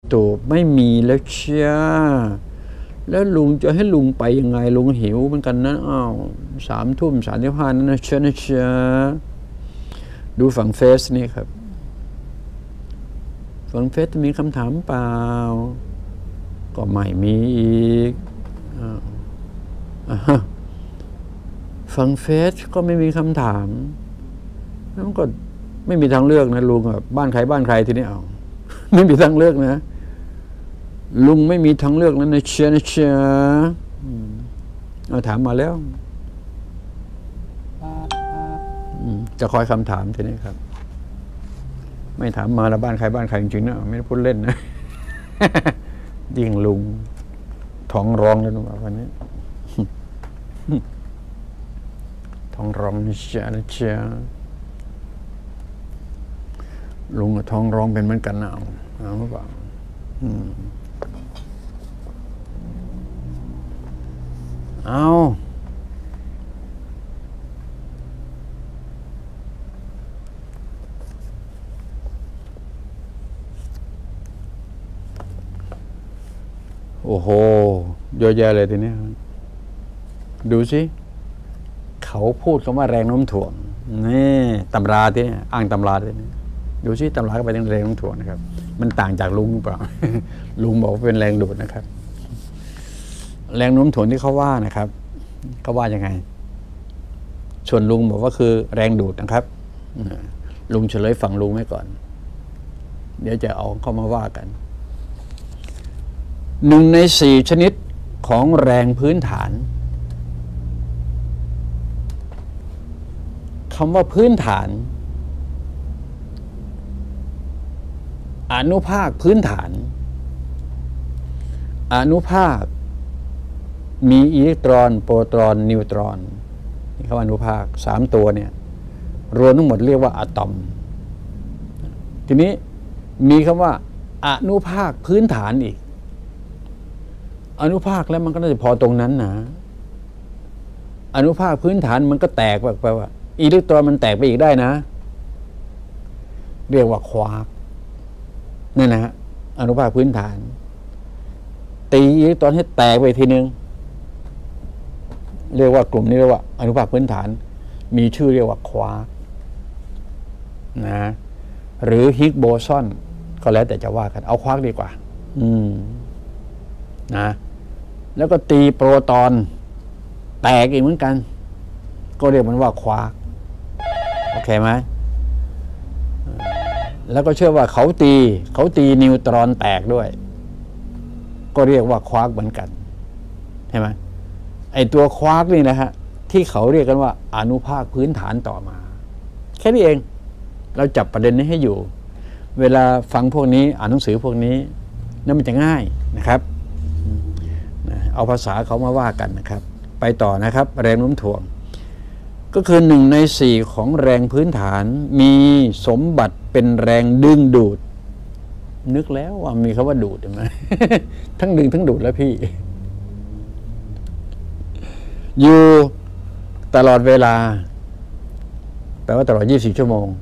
ตูไม่มีแล้วเชียแล้วลุงจะให้ลุงไปยังไงลุงหิวเหมือนกันนะ3:35นั่นนะเชียดูฝั่งเฟซนี่ครับฝั่งเฟซมีคำถามเปล่าก็ไม่มีอีกฝั่งเฟซก็ไม่มีคำถามแล้วก็ไม่มีทางเลือกนะลุงแบบบ้านใครบ้านใครทีนี้เอาไม่มีทางเลือกนะลุงไม่มีทางเลือกแล้วนะเชียเอาถามมาแล้วจะคอยคำถามทีนี้ครับไม่ถามมาแล้วบ้านใครบ้านใครจริงๆนะไม่ได้พูดเล่นนะยิ่งลุงท้องร้องแล้วนะวันนี้ท้องร้องเชียลุงกับท้องร้องเป็นเหมือนกันนะเอาหรือเปล่าเอาโอ้โหเยอะแยะเลยทีนี้ดูสิเขาพูดคำว่าแรงโน้มถ่วงนี่ตำราที่อ้างตำราที่นี่ดูสิตำราก็ไปถึงแรงโน้มถ่วงนะครับมันต่างจากลุงหรือเปล่า ลุงบอกว่าเป็นแรงดูดนะครับแรงโน้มถ่วงที่เขาว่านะครับเขาว่ายังไงส่วนลุงบอกว่าคือแรงดูดนะครับลุงเฉลยฝั่งลุงไว้ก่อนเดี๋ยวจะเอาเข้ามาว่ากัน1 ใน 4ชนิดของแรงพื้นฐานคำว่าพื้นฐานอนุภาคพื้นฐานอนุภาคมีอิเล็กตรอนโปรตอนนิวตรอนนี่คำว่าอนุภาค3ตัวเนี่ยรวมทั้งหมดเรียกว่าอะตอมทีนี้มีคำว่าอนุภาคพื้นฐานอีกอนุภาคแล้วมันก็น่าจะพอตรงนั้นนะอนุภาคพื้นฐานมันก็แตกแปลว่าอิเล็กตรอนมันแตกไปอีกได้นะเรียกว่าควาร์กนั่นนะฮะอนุภาคพื้นฐานตีอิเล็กตรอนให้แตกไปทีนึงเรียกว่ากลุ่มนี้เรียกว่าอนุภาคพื้นฐานมีชื่อเรียกว่าควาร์กนะหรือฮิกโบซอนก็แล้วแต่จะว่ากันเอาควาร์กดีกว่านะแล้วก็ตีโปรตอนแตกอีกเหมือนกันก็เรียกมันว่าควาร์กโอเคไหมแล้วก็เชื่อว่าเขาตีนิวตรอนแตกด้วยก็เรียกว่าควาร์กเหมือนกันใช่ไหมไอตัวควาร์กนี่นะฮะที่เขาเรียกกันว่าอนุภาคพื้นฐานต่อมาแค่นี้เองเราจับประเด็นนี้ให้อยู่เวลาฟังพวกนี้อ่านหนังสือพวกนี้นั่นมันจะง่ายนะครับเอาภาษาเขามาว่ากันนะครับไปต่อนะครับแรงโน้มถ่วงก็คือ1 ใน 4ของแรงพื้นฐานมีสมบัติเป็นแรงดึงดูดนึกแล้วว่ามีคำว่าดูดใช่ไหม ทั้งดึงทั้งดูดแล้วพี่อยู่ตลอดเวลาแปลว่าตลอด24 ชั่วโมง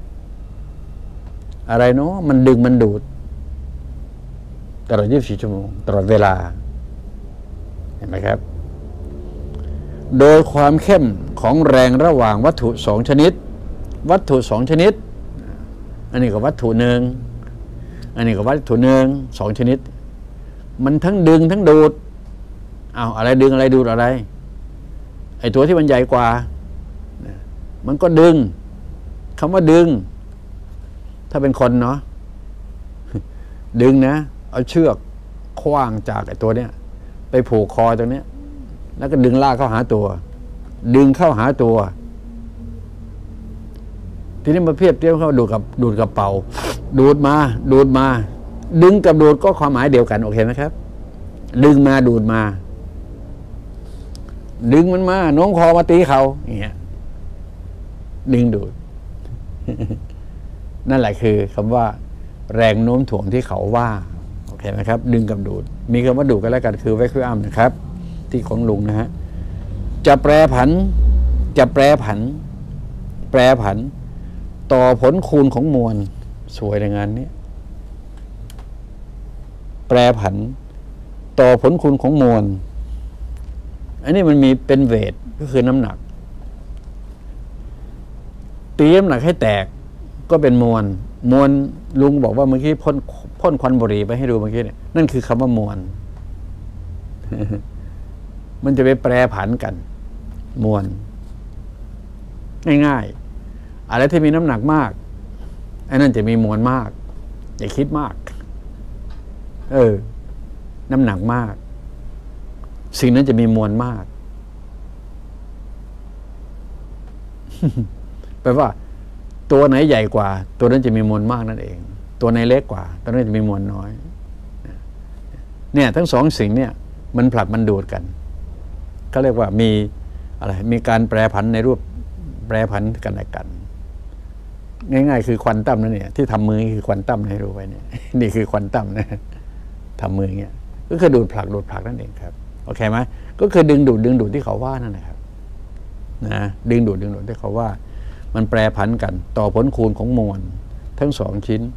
อะไรเนาะมันดึงมันดูดตลอด24 ชั่วโมงตลอดเวลาเห็นไหมครับโดยความเข้มของแรงระหว่างวัตถุ2 ชนิดวัตถุ2 ชนิดอันนี้กับวัตถุหนึ่งอันนี้กับวัตถุหนึ่ง2 ชนิดมันทั้งดึงทั้งดูดเอาอะไรดึงอะไรดูดอะไรไอ้ตัวที่มันใหญ่กว่ามันก็ดึงคำว่าดึงถ้าเป็นคนเนาะดึงนะเอาเชือกคว้างจากไอ้ตัวเนี้ยไปผูกคอตรงเนี้ยแล้วก็ดึงลากเข้าหาตัวดึงเข้าหาตัวทีนี้มาเพียบเทียบเข้าดูดกับเป่าดูดมาดึงกับดูดก็ความหมายเดียวกันโอเคไหมครับดึงมาดูดมาดึงมันมาโน้มคอมาตีเขาอย่างเงี้ยดึงดูด นั่นแหละคือคำว่าแรงโน้มถ่วงที่เขาว่าโอเคไหมครับดึงกับดูดมีคำว่าดูดกันแล้วกันคือแวคคิวอัมนะครับที่ของลุงนะฮะจะแปรผันต่อผลคูณของมวลสวยในงานนี้แปรผันต่อผลคุณของมวลอันนี้มันมีเป็นเวทก็คือน้ำหนักตีน้ำหนักให้แตกก็เป็นมวลลุงบอกว่าเมื่อกี้พ่นควันบุหรี่ไปให้ดูเมื่อกี้เนี่ยนั่นคือคำว่ามวล มันจะไปแปรผันกันมวลง่ายๆอะไรที่มีน้ำหนักมากไอ้นั่นจะมีมวลมากอย่าคิดมากน้ำหนักมากสิ่งนั้นจะมีมวลมาก แปลว่าตัวไหนใหญ่กว่าตัวนั้นจะมีมวลมากนั่นเองตัวไหนเล็กกว่าตัวนั้นจะมีมวลน้อยเนี่ยทั้งสองสิ่งเนี่ยมันผลักมันดูดกันเขาเรียกว่ามีอะไรมีการแปรผันในรูปแปรผันกันและกันง่ายๆคือควอนตัมนั่นเนี่ยที่ทำมือคือควอนตัมให้รู้ไว้เนี่ย นี่คือควอนตัมนะทำมืออย่างเงี้ยก็คือดูดผลักนั่นเองครับโอเคไหมก็คือดึงดูดที่เขาว่านั่นนะครับนะดึงดูดที่เขาว่ามันแปรผันกันต่อผลคูณของมวลทั้งสอง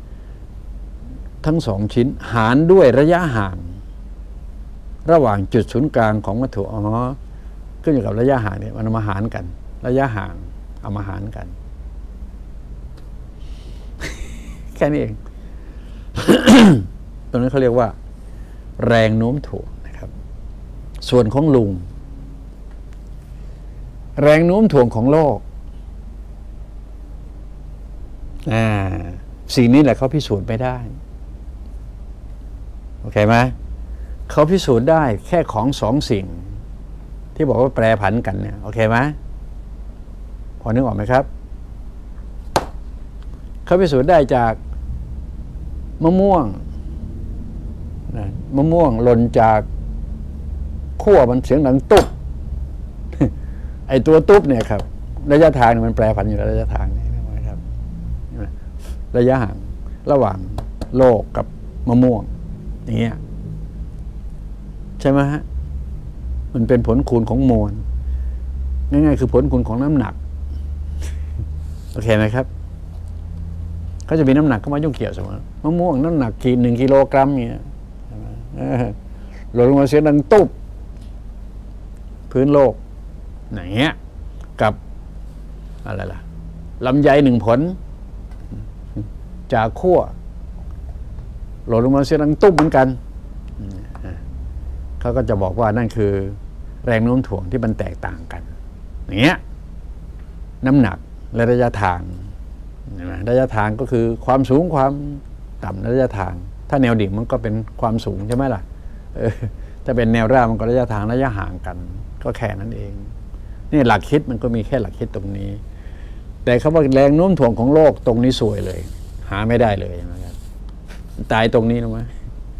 ชิ้นหารด้วยระยะห่างระหว่างจุดศูนย์กลางของวัตถุขึ้นอยู่กับระยะห่างเนี่ยมันเอามาหารกันระยะห่างเอามาหารกัน แค่นี้เอง ตรงนั้นเขาเรียกว่าแรงโน้มถ่วงนะครับส่วนของลุงแรงโน้มถ่วงของโลกสิ่งนี้แหละเขาพิสูจน์ไม่ได้โอเคไหมเขาพิสูจน์ได้แค่ของสองสิ่งที่บอกว่าแปรผันกันเนี่ยโอเคไหมพอนึกออกไหมครับเขาพิสูจน์ได้จากมะม่วงหล่นจากขั้วมันเสียงดังตุ๊บ ไอตัวตุ๊บเนี่ยครับระยะทางมันแปรผันอยู่แล้วระยะทางนี่นะครับระยะห่างระหว่างโลกกับมะม่วงอย่างเงี้ยใช่ไหมฮะมันเป็นผลคูณของมวลง่ายๆคือผลคูณของน้ำหนักโอเคไหมครับเขาจะมีน้ำหนักเข้ามายุ่งเกี่ยวเสมอมะม่วงน้ำหนัก1 กิโลกรัมเนี่ยหล่นลงมาเสียงดังตุ๊บพื้นโลกอย่างเงี้ยกับอะไรล่ะลำไย1 ผลจากขั้วหล่นลงมาเสียงดังตุ๊บเหมือนกันเขาก็จะบอกว่านั่นคือแรงโน้มถ่วงที่มันแตกต่างกันอย่างเงี้ยน้ำหนักและระยะทางระยะทางก็คือความสูงความต่ำระยะทางถ้าแนวดิ่งมันก็เป็นความสูงใช่ไหมล่ะถ้าเป็นแนวราบมันก็ระยะทางระยะห่างกันก็แค่นั้นเองนี่หลักคิดมันก็มีแค่หลักคิดตรงนี้แต่คำว่าแรงโน้มถ่วงของโลกตรงนี้สวยเลยหาไม่ได้เลยนะครับตายตรงนี้นะมั้ย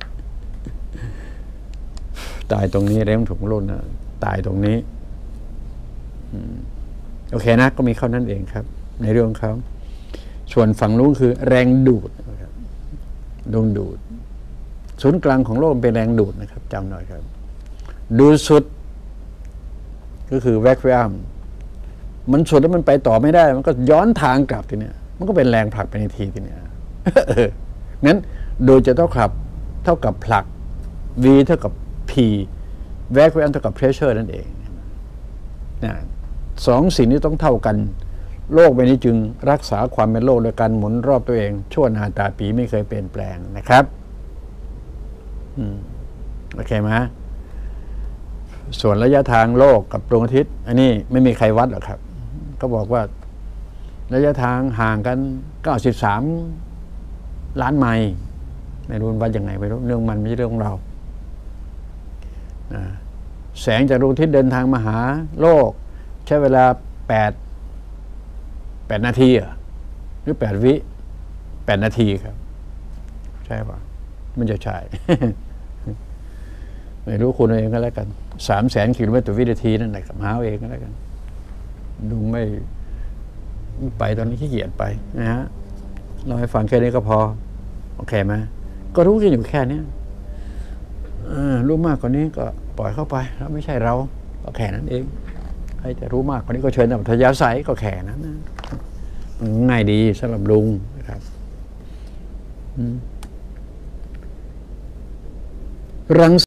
ตายตรงนี้แรงโน้มถ่วงของโลกนะตายตรงนี้โอเคนะก็มีเข้านั้นเองครับในเรื่องเขาส่วนฝั่งนู้นคือแรงดูดนะครับดวงดูดศูนย์กลางของโลกเป็นแรงดูดนะครับจำหน่อยครับดูดสุดก็คือแวคคูอัมมันสุดแล้วมันไปต่อไม่ได้มันก็ย้อนทางกลับทีเนี้ยมันก็เป็นแรงผลักไปในทีเนี้ย งั้นโดยจะเท่ากับผลัก v เท่ากับ p แวคคูอัมเท่ากับเพรสเชอร์นั่นเองนะสองสิ่งนี้ต้องเท่ากันโลกใบนี้จึงรักษาความเป็นโลกโดยการหมุนรอบตัวเองชั่วนาตาปีไม่เคยเปลี่ยนแปลงนะครับโอเคไหมส่วนระยะทางโลกกับดวงอาทิตย์อันนี้ไม่มีใครวัดหรอกครับก็บอกว่าระยะทางห่างกัน93 ล้านไมล์ไม่รู้วัดยังไงไม่รู้เรื่องมันไม่ใช่เรื่องของเราแสงจากดวงอาทิตย์เดินทางมาหาโลกใช้เวลา8 นาทีหรือ8 นาทีครับใช่ป่ะมันจะใช่ ไม่รู้คุณเองก็แล้วกัน300,000 กิโลเมตรต่อวินาทีนั่นแหละหาเองก็แล้วกันดูไม่ไปตอนนี้ขี้เกียจไปนะฮะเราให้ฟังแค่นี้ก็พอโอเคไหมก็รู้กันอยู่แค่นี้รู้มากกว่านี้ก็ปล่อยเข้าไปแล้วไม่ใช่เราก็แค่นั้นเองใครจะรู้มากกว่านี้ก็เชิญอัธยาศัยก็แค่นั้นนะง่ายดีสำหรับลุงนะครับรัง